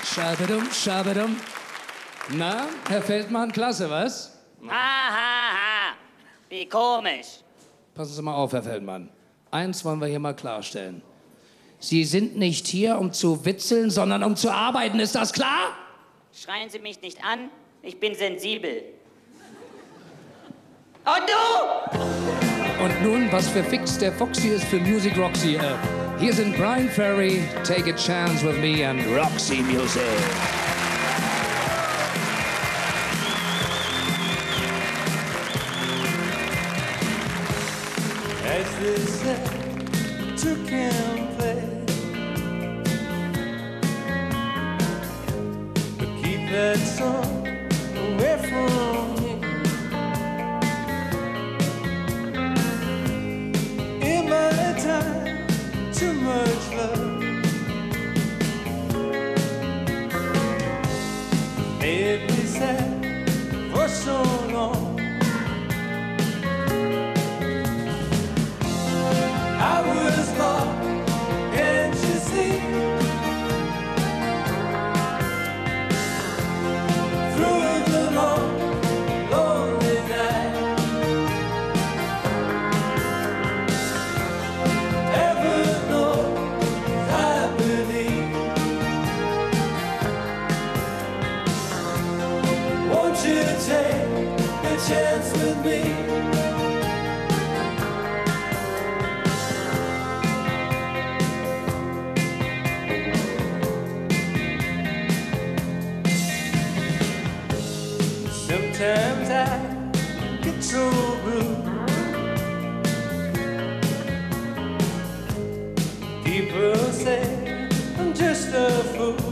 Schabedum, schabedum. Na, Herr Feldmann, klasse, was? Ha, ha, ha. Wie komisch. Passen Sie mal auf, Herr Feldmann. Eins wollen wir hier mal klarstellen. Sie sind nicht hier, um zu witzeln, sondern um zu arbeiten. Ist das klar? Schreien Sie mich nicht an. Ich bin sensibel. Und du? Und nun, was für Fix der Foxy ist für Music Roxy. Hier sind Brian Ferry, Take a Chance with Me and Roxy Music. As they said, two can play, but keep that song away from me. In my time, too much love made me sad for so long. I was lost, can't you see? Through the long, lonely night, ever know I believe. Won't you take a chance with me? Sometimes I get so blue. People say I'm just a fool.